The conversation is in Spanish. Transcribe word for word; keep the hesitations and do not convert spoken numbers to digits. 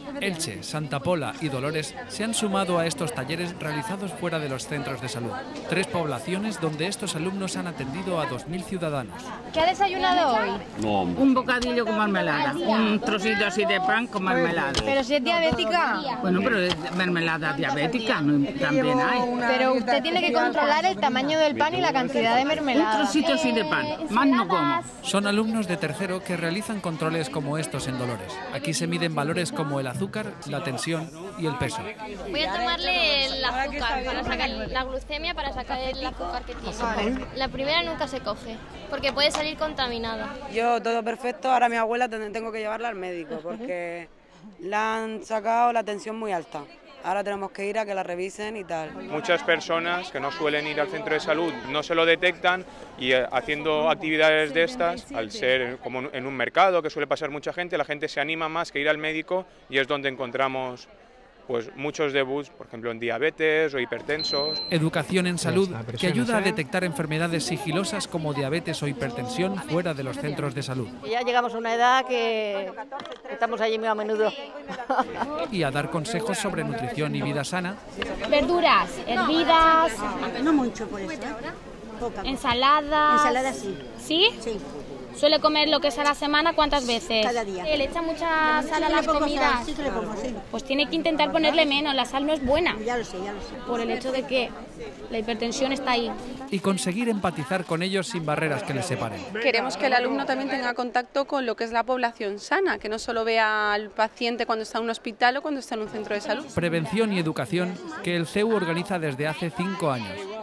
Elche, Santa Pola y Dolores se han sumado a estos talleres realizados fuera de los centros de salud. Tres poblaciones donde estos alumnos han atendido a dos mil ciudadanos. ¿Qué ha desayunado hoy? No. Un bocadillo con marmelada, un trocito así de pan con marmelada. ¿Pero si es diabética? Bueno, pero es mermelada diabética, ¿no? También hay. Pero usted tiene que controlar el tamaño del pan y la cantidad de mermelada. Un trocito así de pan, más no como. Son alumnos de tercero que realizan controles como estos en Dolores. Aquí se miden valores como el azúcar, la tensión y el peso. Voy a tomarle el azúcar para sacar la glucemia, para sacar el azúcar que tiene. La primera nunca se coge, porque puede salir contaminada. Yo todo perfecto, ahora mi abuela tengo que llevarla al médico porque la han sacado la tensión muy alta. Ahora tenemos que ir a que la revisen y tal. Muchas personas que no suelen ir al centro de salud no se lo detectan y eh, haciendo actividades de estas, al ser como en un mercado que suele pasar mucha gente, la gente se anima más que ir al médico y es donde encontramos pues muchos debuts, por ejemplo en diabetes o hipertensos. Educación en salud que ayuda a detectar enfermedades sigilosas como diabetes o hipertensión fuera de los centros de salud. Ya llegamos a una edad que estamos allí muy a menudo. Y a dar consejos sobre nutrición y vida sana. Verduras, hervidas, no mucho por eso, ¿eh? Poca. Ensaladas. Ensaladas sí. ¿Sí? Sí. ¿Suele comer lo que es a la semana cuántas veces? Cada día. ¿Le echa mucha sal a las comidas? Sí que le pongo, sí. Pues tiene que intentar ponerle menos, la sal no es buena. Ya lo sé, ya lo sé. Por el hecho de que la hipertensión está ahí. Y conseguir empatizar con ellos sin barreras que les separen. Queremos que el alumno también tenga contacto con lo que es la población sana, que no solo vea al paciente cuando está en un hospital o cuando está en un centro de salud. Prevención y educación que el C E U organiza desde hace cinco años.